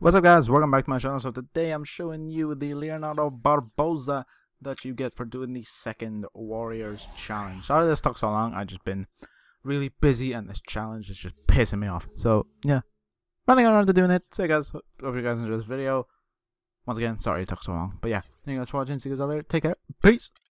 What's up, guys? Welcome back to my channel. So today I'm showing you the Leonardo Barbosa that you get for doing the second Warriors challenge. Sorry this took so long. I've just been really busy and this challenge is just pissing me off. So yeah, running around to doing it. So guys, hope you guys enjoyed this video. Once again, sorry it took so long. But yeah, thank you guys for watching. See you guys out there. Take care. Peace.